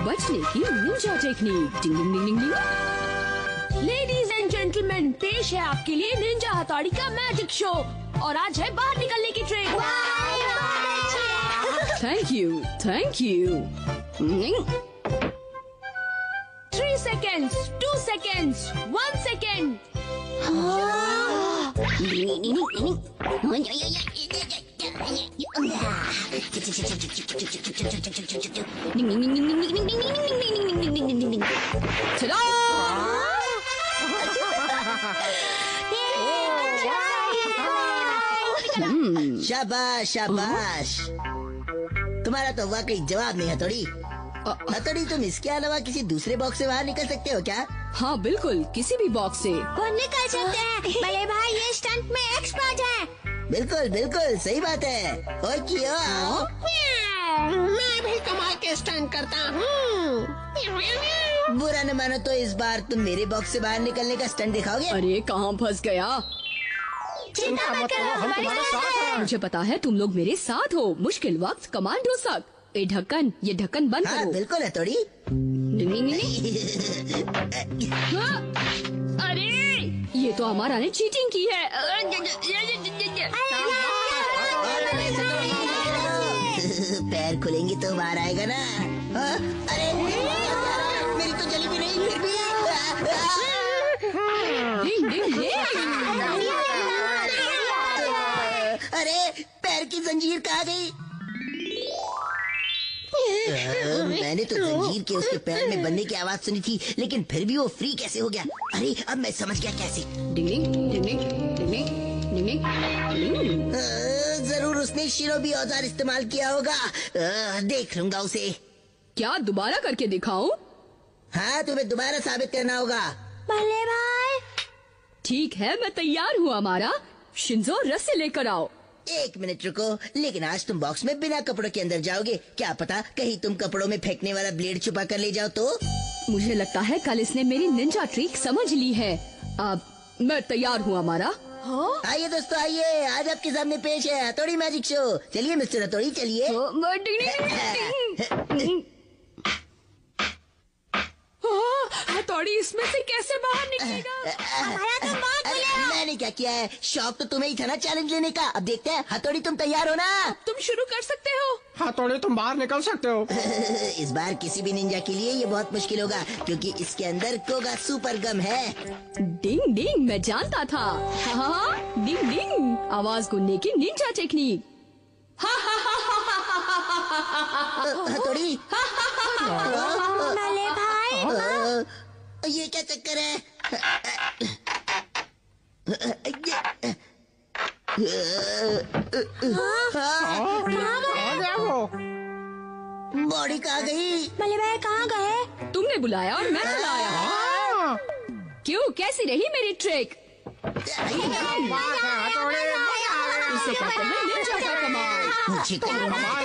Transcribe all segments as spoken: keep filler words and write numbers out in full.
बचने की ninja technique. Ding ding ding ding ding. Ladies and gentleman, पेश है आपके लिए निंजा हथौड़ी का मैजिक शो। और आज है बाहर निकलने की train. Thank you, thank you. Three seconds, two seconds, one second. शाबाश शाबाश, तुम्हारा तो वाकई जवाब नहीं हथौड़ी। हथौड़ी, तुम इसके अलावा किसी दूसरे बॉक्स से बाहर निकल सकते हो क्या? हाँ बिल्कुल, किसी भी बॉक्स से। कौन निकल सकते हैं? बड़े भाई ये स्टंट में एक्सपर्ट है। बिल्कुल बिल्कुल सही बात है। और क्यों? मैं भी कमाल के स्टंट करता हूँ। बुरा न मानो तो इस बार तुम मेरे बॉक्स से बाहर निकलने का स्टंट दिखाओगे? अरे कहाँ फंस गया? चिंता मत करो, हम तुम्हारे साथ हैं। मुझे पता है तुम लोग मेरे साथ हो। मुश्किल वक्त कमांडो सक। ए ढक्कन, ये ढक्कन बंद हाँ करो। बिल्कुल हथौड़ी। हाँ, अरे ये तो हमारा ने चीटिंग की है। पैर खुलेंगे तो बाहर आएगा ना। हाँ? अरे मेरी तो जली भी नहीं, फिर भी। डिंग डिंग डिंग। अरे पैर की जंजीर कहाँ गई? मैंने तो जंजीर के उसके पैर में बंधने की आवाज सुनी थी, लेकिन फिर भी वो फ्री कैसे हो गया? अरे अब मैं समझ गया कैसे। डिंग ding ding ding ding ding डिंग। जरूर उसने शिरोबी औजार इस्तेमाल किया होगा। आ, देख लूंगा उसे। क्या दोबारा करके दिखाऊं? हाँ, तुम्हें दोबारा साबित करना होगा। बल्ले भाई ठीक है, मैं तैयार हूँ। हमारा शिंजो रस्सी लेकर आओ। एक मिनट रुको, लेकिन आज तुम बॉक्स में बिना कपड़ों के अंदर जाओगे। क्या पता कहीं तुम कपड़ों में फेंकने वाला ब्लेड छुपा कर ले जाओ तो? मुझे लगता है कल इसने मेरी निंजा ट्रिक समझ ली है। अब मैं तैयार हूँ। हमारा आइए दोस्तों, आइए, आज आपके सामने पेश है हथौड़ी मैजिक शो। चलिए मिस्टर हथौड़ी, चलिए। हथौड़ी इसमें से कैसे बाहर निकलेगा? हमारा तो बहुत अरे मैंने क्या किया है? शौक तो तुम्हें ही था ना चैलेंज लेने का। अब देखते हैं। हथौड़ी तुम तैयार हो ना? तुम शुरू कर सकते हो। हथौड़ी, तुम बाहर निकल सकते हो। इस बार किसी भी निंजा के लिए ये बहुत मुश्किल होगा, क्योंकि इसके अंदर कोगा सुपर गम है। डिंग डिंग, मैं जानता था। हाँ, डिंग डिंग, आवाज गुनने की निंजा टेक्निक। हथौड़ी, बल्ले भाई ये क्या चक्कर है? बॉडी कहाँ गई? बल्ले भाई कहाँ गए? तुमने बुलाया और मैं बुलाया। क्यों, कैसी रही मेरी ट्रिक? इसे कहते हैं निंजा का कमाल। मुझे तो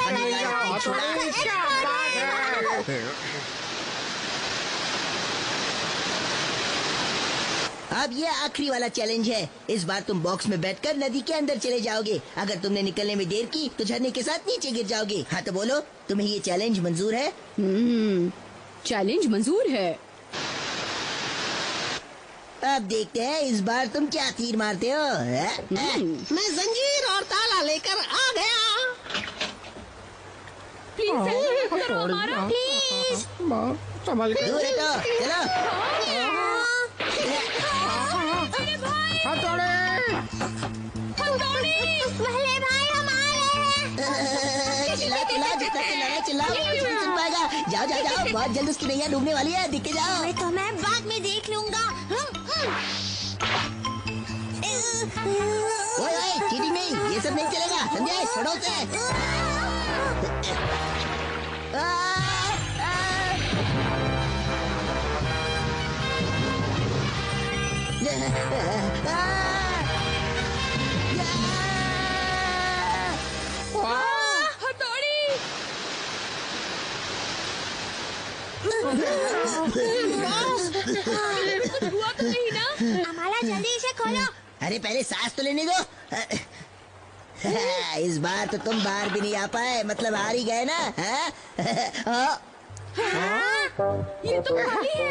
अब ये आखिरी वाला चैलेंज है। इस बार तुम बॉक्स में बैठकर नदी के अंदर चले जाओगे। अगर तुमने निकलने में देर की तो झरने के साथ नीचे गिर जाओगे। हाँ तो बोलो, तुम्हें ये चैलेंज मंजूर है? हम्म, चैलेंज मंजूर है। अब देखते हैं इस बार तुम क्या तीर मारते हो। मैं जंजीर और ताला लेकर आ गया। प्लीज करो हमारा, प्लीज। संभल के। दूर हटो, चलो। हथौड़ी, बल्ले भाई हमारे। चिल्ला चिल्ला, जितना चिल्लाना चिल्लाओ, कुछ नहीं सुन पाएगा। जाओ जाओ जाओ, बहुत जल्द उसकी नैया डूबने वाली है। दिख के जाओ। मैं तो मैं बाद में देख लूंगा। ओए ओए, चीटिंग नहीं, ये सब नहीं चलेगा, समझे? छोड़ो उसे। आ, आ, हथौड़ी। कुछ हुआ तो नहीं ना? हमारा जल्दी इसे खोलो। अरे पहले सांस तो लेने दो। इस बार तो तुम बाहर भी नहीं आ पाए, मतलब हार ही गए ना। हाँ? हाँ? ये तो खाली है।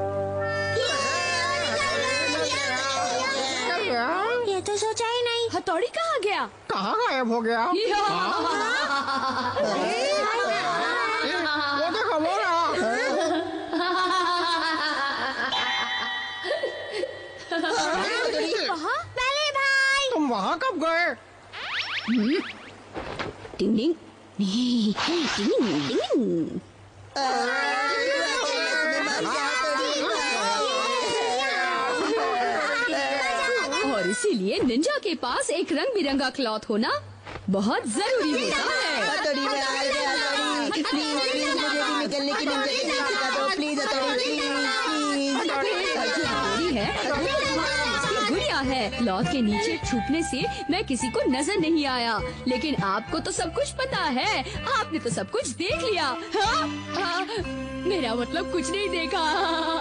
ये तो सोचा ही नहीं। हथौड़ी कहाँ गया? कहाँ गायब हो गया? वो देखो वो रहा। कहाँ? बड़े भाई तुम वहाँ कब गए? टिंग टिंग टिंग टिंग टिंग। और इसीलिए निंजा के पास एक रंग बिरंगा क्लॉथ होना बहुत जरूरी होता है। हथौड़ी में आ गया, हथौड़ी। प्लीज प्लीज मुझे भी निकलने की निंजा टेक्निक सिखा दो प्लीज हथौड़ी प्लीज प्लीज। और जो हथौड़ी है वो उसकी गुड़िया है। क्लॉथ के नीचे छुपने से मैं किसी को नजर नहीं आया, लेकिन आपको तो सब कुछ पता है। आपने तो सब कुछ देख लिया। हाँ? हाँ, मेरा मतलब कुछ नहीं देखा।